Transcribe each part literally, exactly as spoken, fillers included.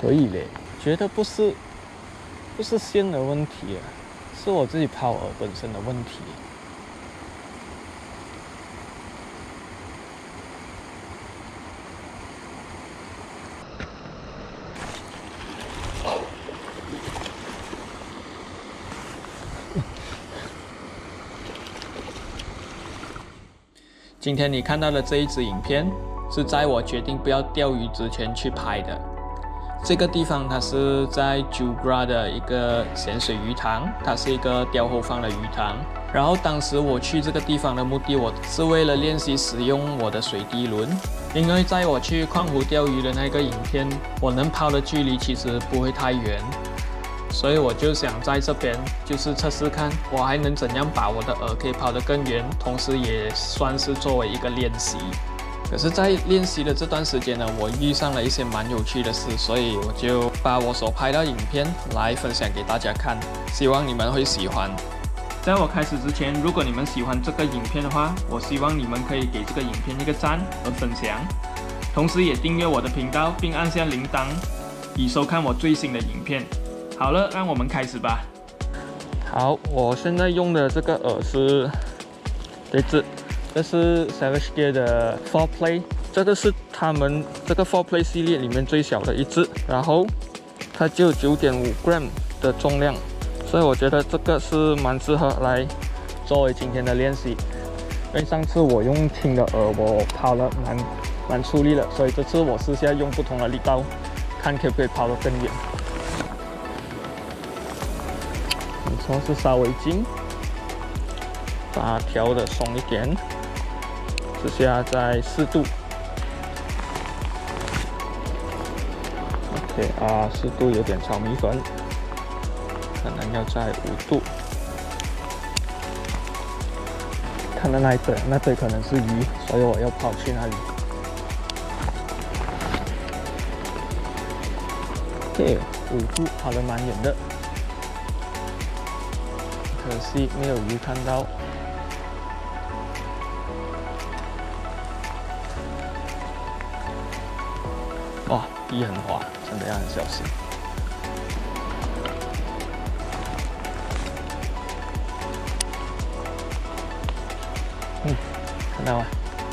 可以嘞，觉得不是不是线的问题啊，是我自己抛饵本身的问题。今天你看到的这一支影片，是在我决定不要钓鱼之前去拍的。这个地方它是在 Jugra 的一个咸水鱼塘，它是一个钓后放的鱼塘。然后当时我去这个地方的目的，我是为了练习使用我的水滴轮。因为在我去矿湖钓鱼的那个影片，我能抛的距离其实不会太远，所以我就想在这边就是测试看，我还能怎样把我的饵可以抛得更远，同时也算是作为一个练习。可是，在练习的这段时间呢，我遇上了一些蛮有趣的事，所以我就把我所拍的影片来分享给大家看，希望你们会喜欢。在我开始之前，如果你们喜欢这个影片的话，我希望你们可以给这个影片一个赞和分享，同时也订阅我的频道，并按下铃铛，以收看我最新的影片。好了，让我们开始吧。好，我现在用的这个饵是这只。这是 Savage Gear 的 four Play， 这个是他们这个 four Play 系列里面最小的一只，然后它就有 九点五 gram 的重量，所以我觉得这个是蛮适合来作为今天的练习。因为上次我用轻的饵，我抛了蛮蛮出力了，所以这次我试下用不同的力道，看可不可以抛得更远。你说是稍微紧，把它调的松一点。之下在四度 ，OK 啊，四度有点炒米粉，可能要在五度。看到那一堆，那堆可能是鱼，所以我要跑去那里。OK， 五度跑得蛮远的，可惜没有鱼看到。哇，地很滑，真的要很小心。嗯，看到吗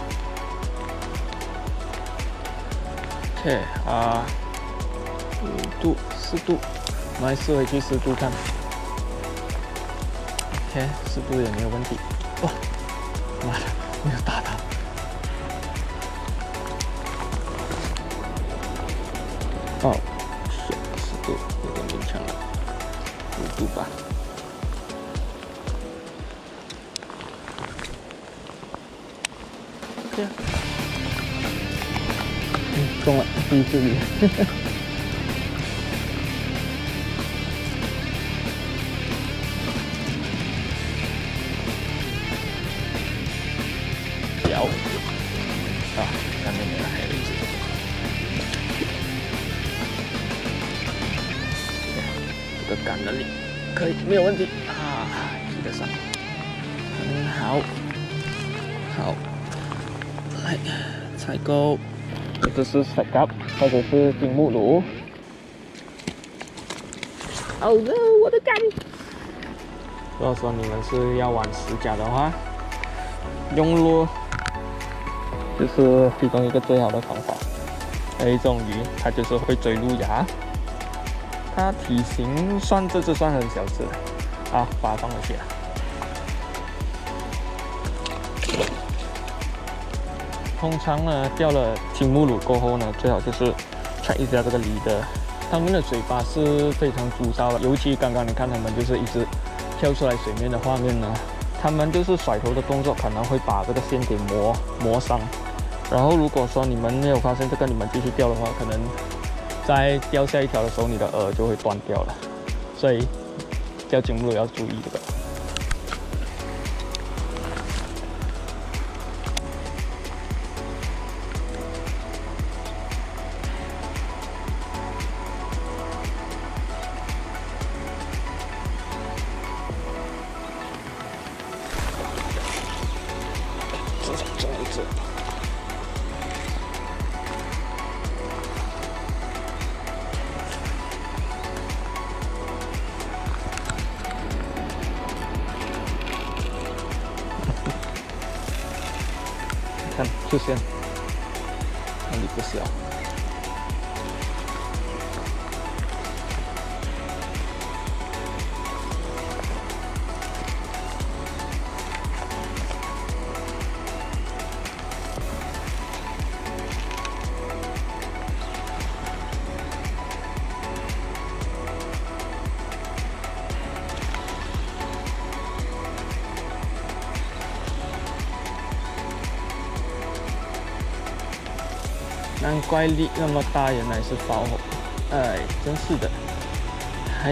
？OK 啊，五度、四度，我们来试回去四度看。OK， 四度也没有问题。哇，妈的，没有打到。哦，是四度，有点勉强了，五度吧。对啊，嗯，中了，第一次鱼。小，啊，看那边还有一只。这个感能力可以，没有问题啊，记得上，很好，好，来采购，这是 Saiga 或者是金木鲈。哦 no， 我的杆！如果说你们是要玩死甲的话，用路就是其中一个最好的方法。还有一种鱼，它就是会追路牙。它体型算这只算很小只了，好，把它放回去了。通常呢，钓了金木鲈过后呢，最好就是 check 一下这个leader，它们的嘴巴是非常粗糙的，尤其刚刚你看它们就是一直跳出来水面的画面呢，它们就是甩头的动作可能会把这个线给磨磨伤。然后如果说你们没有发现这个，你们继续钓的话，可能在钓下一条的时候，你的饵就会断掉了，所以钓金木鲈要注意这个。这种这一只。 看出现，那里不小。难怪力那么大，原来是爆红。哎，真是的，还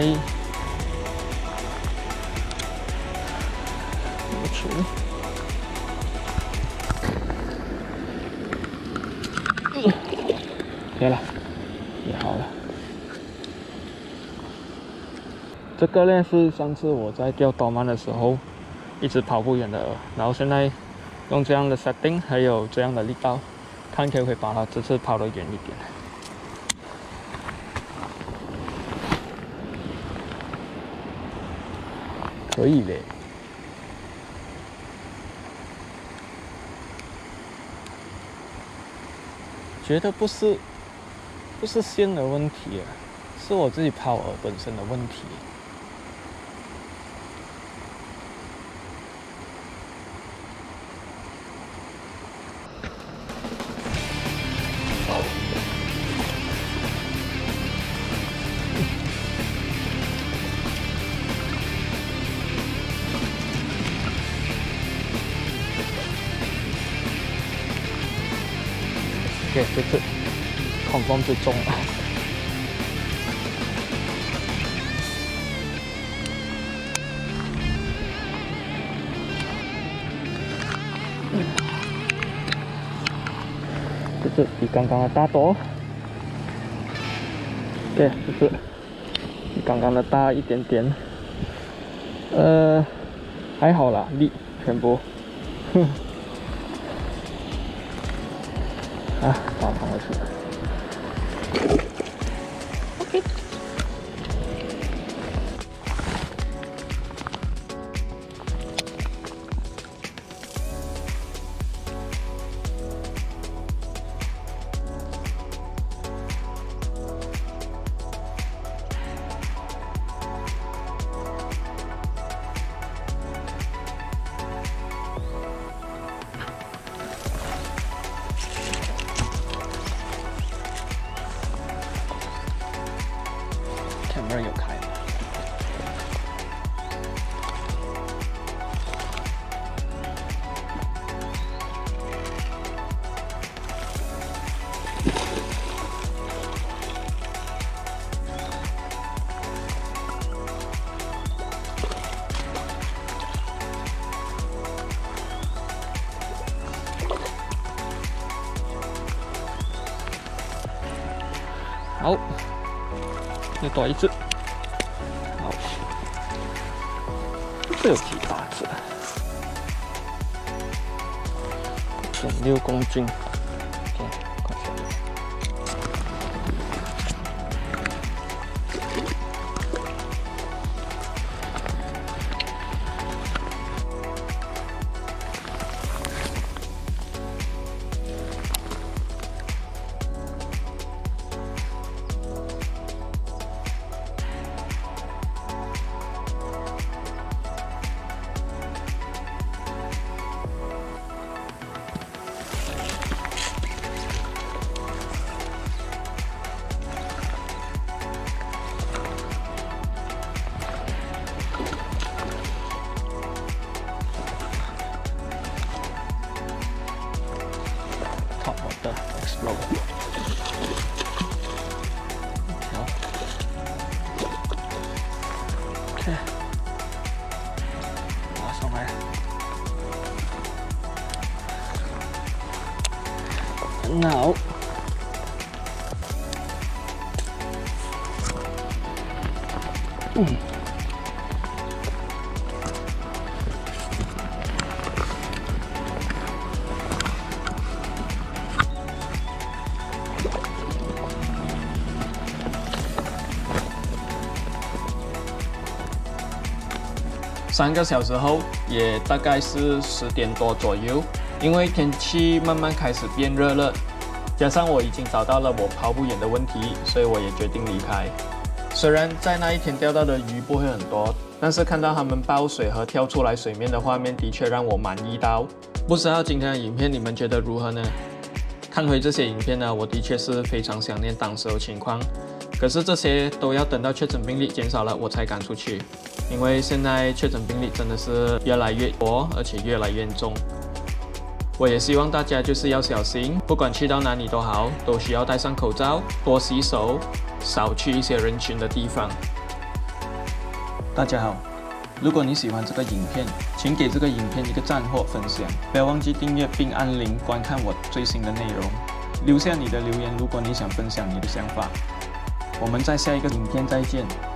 不错。可以了，也好了。这个呢是上次我在钓多曼的时候一直跑不远的饵，然后现在用这样的 setting 还有这样的力道。 看可不可以把它这次抛得远一点，可以嘞。觉得不是不是线的问题，是我自己抛饵本身的问题。 OK， 这次恐风最重了。这次比刚刚的大多。对，这次比刚刚的大一点点。呃，还好啦，力全部。哼。 啊，把它放回去。OK。camera 有开。好，又多一只。好，这有几大只？一点六公斤。OK， 快下来。的 explode， 好 ，OK， 拿上来，now， 嗯。 三个小时后，也大概是十点多左右， 因为天气慢慢开始变热了，加上我已经找到了我抛不远的问题，所以我也决定离开。虽然在那一天钓到的鱼不会很多，但是看到它们爆水和跳出来水面的画面，的确让我满意到。不知道今天的影片你们觉得如何呢？看回这些影片呢，我的确是非常想念当时的情况，可是这些都要等到确诊病例减少了我才敢出去，因为现在确诊病例真的是越来越多，而且越来越重。我也希望大家就是要小心，不管去到哪里都好，都需要戴上口罩，多洗手，少去一些人群的地方。大家好，如果你喜欢这个影片，请给这个影片一个赞或分享，不要忘记订阅并按铃观看我最新的内容，留下你的留言，如果你想分享你的想法。我们在下一个影片再见。